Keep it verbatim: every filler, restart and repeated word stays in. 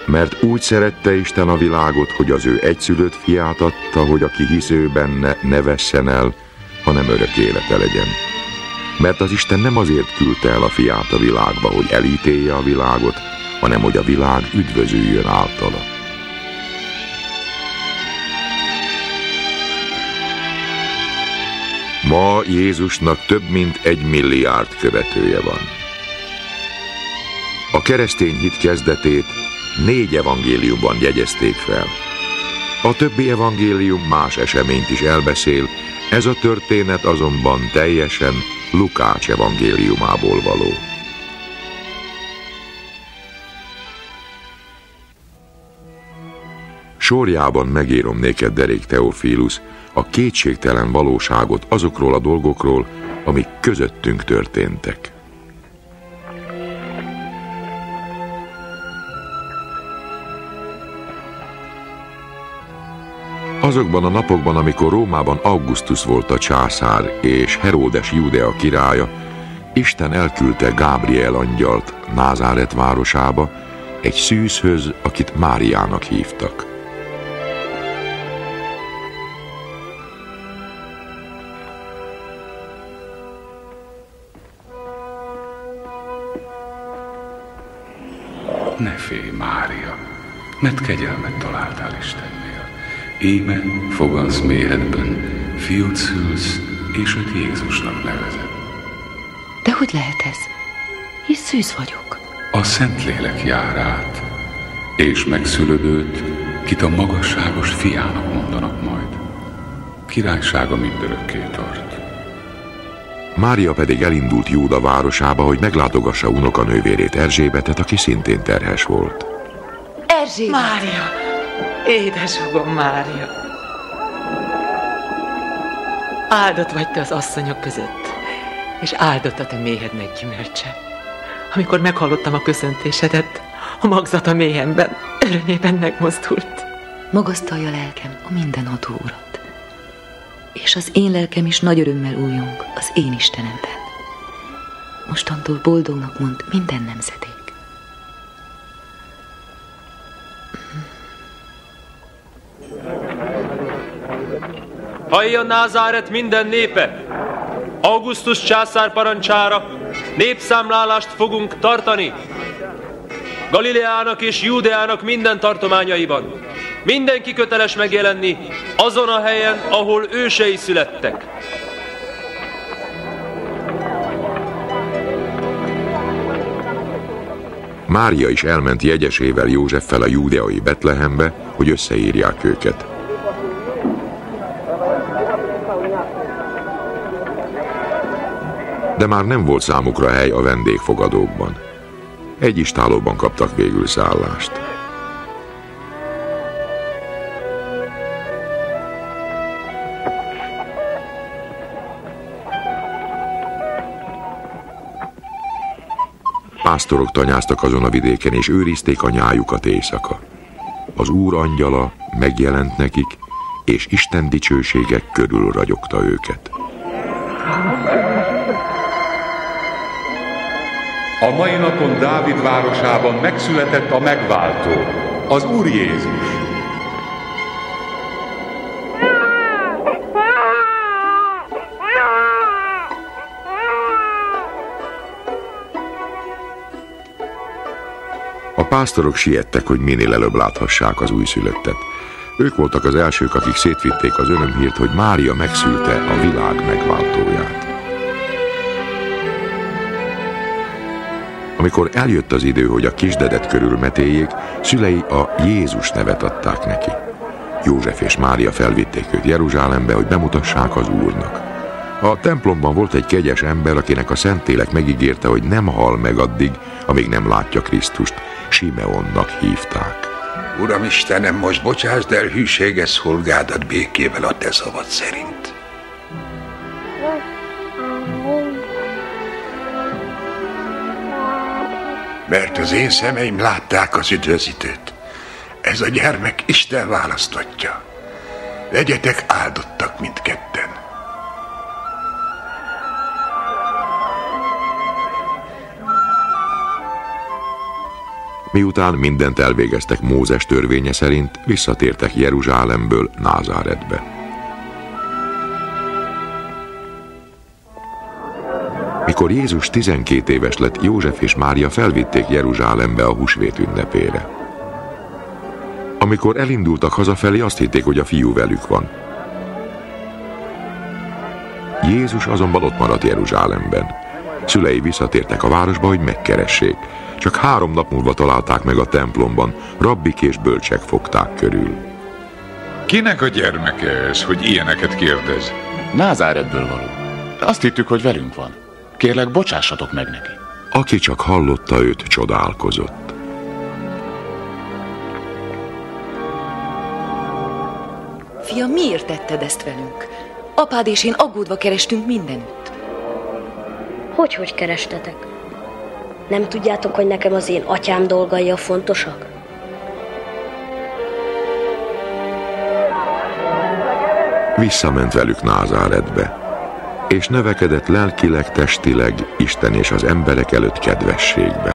Mert úgy szerette Isten a világot, hogy az ő egyszülött fiát adta, hogy aki hisz ő benne, ne vessen el, hanem örök élete legyen. Mert az Isten nem azért küldte el a fiát a világba, hogy elítélje a világot, hanem hogy a világ üdvözüljön általa. Ma Jézusnak több mint egy milliárd követője van. A keresztény hit kezdetét négy evangéliumban jegyezték fel. A többi evangélium más eseményt is elbeszél, ez a történet azonban teljesen Lukács evangéliumából való. Sorjában megírom néked, derék Teofílusz, a kétségtelen valóságot azokról a dolgokról, amik közöttünk történtek. Azokban a napokban, amikor Rómában Augustus volt a császár, és Heródes Júdea királya, Isten elküldte Gábriel angyalt Názáret városába, egy szűzhöz, akit Máriának hívtak. Ne félj, Mária, mert kegyelmet találtál Istennél. Íme fogansz méhedben, fiút szülsz, és őt Jézusnak nevezed. De hogy lehet ez? Hisz szűz vagyok. A Szentlélek jár át, és megszülöd őt, kit a magasságos fiának mondanak majd. Királysága mindörökké tart. Mária pedig elindult Júda városába, hogy meglátogassa unokanővérét Erzsébetet, aki szintén terhes volt. Erzsébet! Mária! Édeshugom, Mária! Áldott vagy te az asszonyok között, és áldott a te méhednek gyümölcse. Amikor meghallottam a köszöntésedet, a magzat a méhemben, örömében megmozdult. Magasztalja lelkem a mindenható Urat, és az én lelkem is nagy örömmel újjong az én Istenemben. Mostantól boldognak mond minden nemzedék. Halljon Názáret minden népe! Augustus császár parancsára népszámlálást fogunk tartani. Galileának és Júdeának minden tartományaiban. Mindenki köteles megjelenni azon a helyen, ahol ősei születtek. Mária is elment jegyesével Józseffel a júdeai Betlehembe, hogy összeírják őket. De már nem volt számukra hely a vendégfogadókban. Egy istállóban kaptak végül szállást. Pásztorok tanyáztak azon a vidéken, és őrizték a nyájukat éjszaka. Az Úr angyala megjelent nekik, és Isten dicsősége körül ragyogta őket. A mai napon Dávid városában megszületett a megváltó, az Úr Jézus. A pásztorok siettek, hogy minél előbb láthassák az újszülöttet. Ők voltak az elsők, akik szétvitték az örömhírt, hogy Mária megszülte a világ megváltóját. Amikor eljött az idő, hogy a kisdedet körülmetéljék, szülei a Jézus nevet adták neki. József és Mária felvitték őt Jeruzsálembe, hogy bemutassák az Úrnak. A templomban volt egy kegyes ember, akinek a Szentlélek megígérte, hogy nem hal meg addig, amíg nem látja Krisztust. Simeonnak hívták. Uram Istenem, most bocsásd el hűséges szolgádat békével a te szavad szerint. Mert az én szemeim látták az üdvözítőt. Ez a gyermek Isten választottja. Legyetek áldottak mindketten. Miután mindent elvégeztek Mózes törvénye szerint, visszatértek Jeruzsálemből Názáretbe. Mikor Jézus tizenkét éves lett, József és Mária felvitték Jeruzsálembe a húsvét ünnepére. Amikor elindultak hazafelé, azt hitték, hogy a fiú velük van. Jézus azonban ott maradt Jeruzsálemben. Szülei visszatértek a városba, hogy megkeressék. Csak három nap múlva találták meg a templomban, rabbik és bölcsek fogták körül. Kinek a gyermeke ez, hogy ilyeneket kérdez? Názáretből való. Azt hittük, hogy velünk van. Kérlek, bocsássatok meg neki. Aki csak hallotta őt, csodálkozott. Fiam, miért tetted ezt velünk? Apád és én aggódva kerestünk mindenütt. Hogy-hogy kerestetek? Nem tudjátok, hogy nekem az én atyám dolgai a fontosak? Visszament velük Názáretbe, és növekedett lelkileg, testileg Isten és az emberek előtt kedvességbe.